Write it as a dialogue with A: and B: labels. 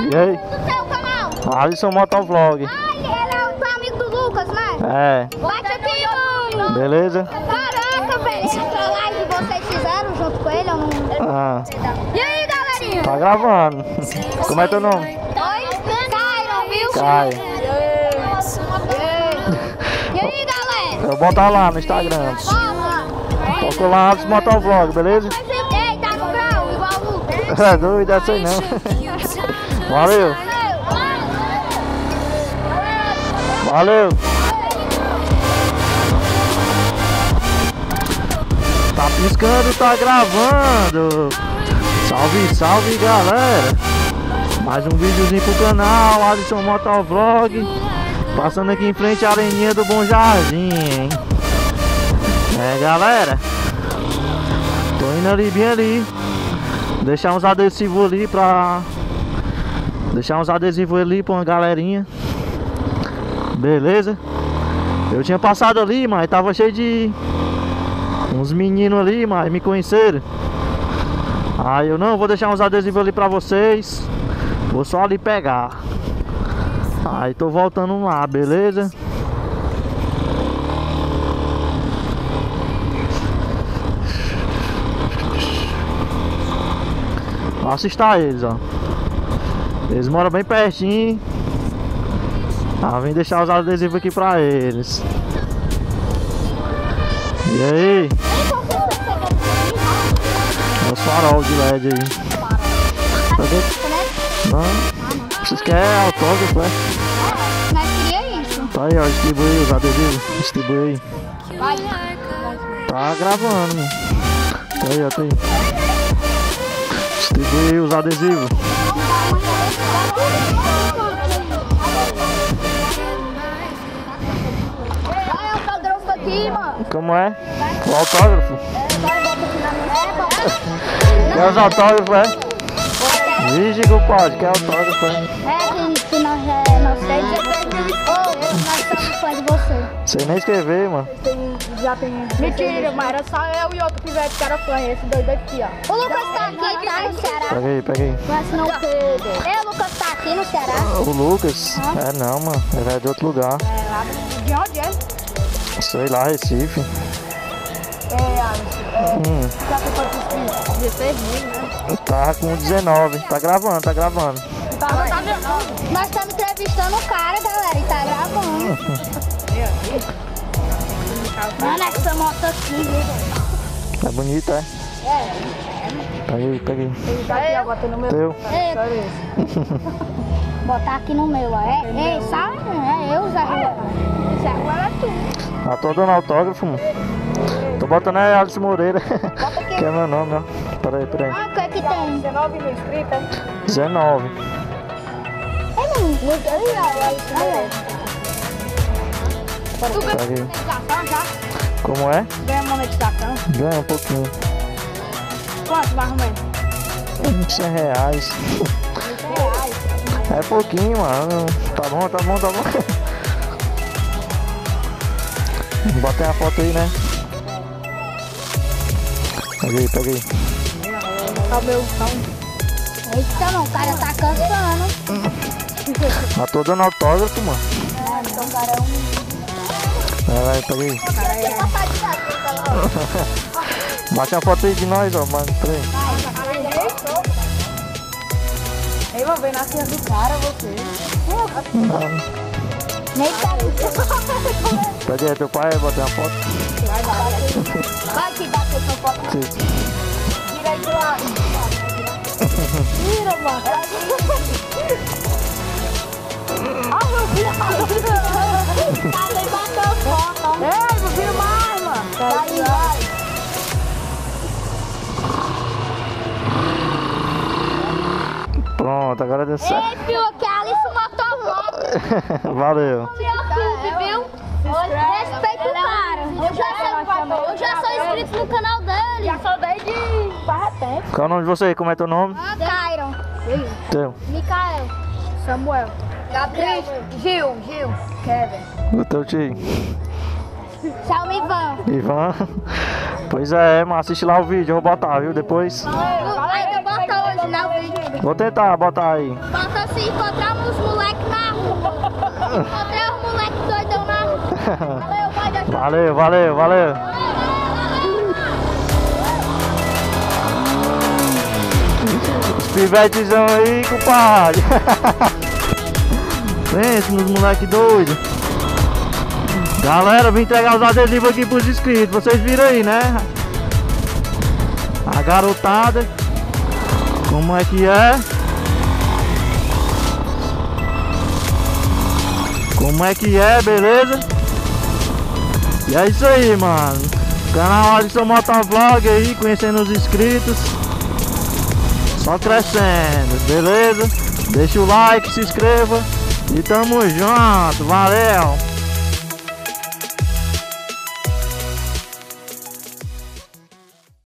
A: E aí?
B: Do seu canal?
A: Alisson Motovlog.
B: Ai, ele é o teu amigo do Lucas, né?
A: É.
B: Bate aqui, mano.
A: Beleza?
B: Caraca, velho. Essa live vocês fizeram junto com ele ou não?
A: Ah,
B: E aí, galerinha?
A: tá gravando. Como é teu nome?
B: Oi? Cairo, viu?
A: Caio.
B: E aí, galera?
A: Eu vou botar lá no Instagram. Coloca lá Alisson Motovlog, beleza?
B: Ei, tá com grau, igual o Lucas.
A: É doido, essa aí não. Valeu. Valeu. Tá piscando, tá gravando. Salve, salve, galera. Mais um videozinho pro canal, Alisson Motovlog. Passando aqui em frente à areninha do Bom Jardim, hein? É, galera. Tô indo ali, bem ali. Deixar uns adesivos ali pra... Deixar uns adesivos ali pra uma galerinha. Beleza? Eu tinha passado ali, mas tava cheio de... uns meninos ali, mas me conheceram. Aí eu não, vou deixar uns adesivos ali pra vocês. Vou só ali pegar. Aí tô voltando lá, beleza? Assista eles, ó. Eles moram bem pertinho. Vem deixar os adesivos aqui pra eles. E aí? É o farol de LED aí. Não? Vocês querem autógrafo, é?
B: Nós queria isso.
A: Tá aí, ó. Distribui aí os adesivos. Distribui aí.
B: Vai.
A: Tá gravando, mano. Tá aí, ó. Tá aí. Distribui aí os adesivos.
B: Vai, autógrafo aqui, mano.
A: Como é? O autógrafo?
B: Vai, bota aqui na minha.
A: Quer os autógrafos, é? Vixe, compadre, quer autógrafo, é?
B: Que nós sei nós somos fãs de você.
A: Sei nem escrever, mano.
C: Já tem. Mentira, mas era só eu e outro pivete que era fã. Esse doido aqui, ó.
B: O Lucas tá aqui, tá no Ceará.
A: Pega aí, pega aí.
B: Mas não Pedro. O Lucas tá aqui no Ceará.
A: O Lucas? É não, mano. Ele é de outro lugar.
C: É lá de onde é?
A: Sei lá, Recife.
C: Já tem quantos inscritos? 16 mil, né?
A: Tá com 19. Tá gravando, tá gravando.
B: Nós estamos entrevistando o cara, galera, e tá gravando. Mano, essa moto aqui, viu?
A: É bonita, é? Pega aí, pega aí.
C: Ele tá aqui, ó, botando no meu.
A: Teu.
B: Botar aqui no meu, ó. Ei, sabe? É eu, Zé Rua. Zé Rua é tu.
A: Tô dando autógrafo, mano. Tô botando aí Alisson Moreira. Que é meu nome, ó. Peraí, peraí.
B: Ah, o que é que tem?
C: 19 mil inscritos, é?
A: 19.
B: É muito legal,
C: Tu
A: Pega aí.
C: ganha monetização já?
A: Como é?
C: Ganha monetização?
A: Ganha um pouquinho.
C: Quanto, mais ou menos?
A: Uns 100 reais. É pouquinho, mano. Tá bom, tá bom, tá bom. Bota aí a foto aí, né? Pega aí, pega aí.
C: Tá o meu.
B: Eita, não, o cara tá cansando.
A: Tô dando autógrafo, mano.
B: Então o cara é
A: Vai, pega aí. Bate a foto aí de nós, ó, mano. Peraí.
C: Ei, vou ver na cena do cara, você.
B: Nem tá.
A: Pede aí, teu pai, bota uma foto.
B: Vai que dá pra sua foto. Tira aí do lado. Tira, mano.
C: Ah, meu filho!
B: Tá bem, bateu foto.
C: Ei, meu filho, mais, mano!
B: Vai, vai.
A: Pronto, agora deu certo.
B: Ei, filho, aqui é a Alice Motovlog.
A: Valeu.
B: Viu? Respeita o cara. Eu já sou inscrito no canal dele.
C: Já sou desde faz tempo.
A: Qual é o nome de você? Como é teu nome?
B: Kyron.
A: Teu.
B: Mikael.
C: Samuel.
B: Gabriel.
C: Gil. Kevin.
A: O teu tio.
B: Chama Ivan.
A: Ivan. Pois é, mas assiste lá o vídeo, eu vou botar, viu? Depois.
B: Ainda bota hoje, né, o vídeo.
A: Vou tentar botar aí.
B: Bota assim. se encontrarmos os moleques na rua. Encontrei os moleques doidão na rua. Valeu, vai, Deus.
A: Valeu, valeu, valeu. Os pivetezão aí, compadre. Pensa nos moleque doido. Galera, vim entregar os adesivos aqui pros inscritos. Vocês viram aí, né? A garotada. Como é que é? Como é que é, beleza? E é isso aí, mano. Canal Alisson Motovlog aí, conhecendo os inscritos. Só crescendo, beleza? Deixa o like, se inscreva. E tamo junto, valeu!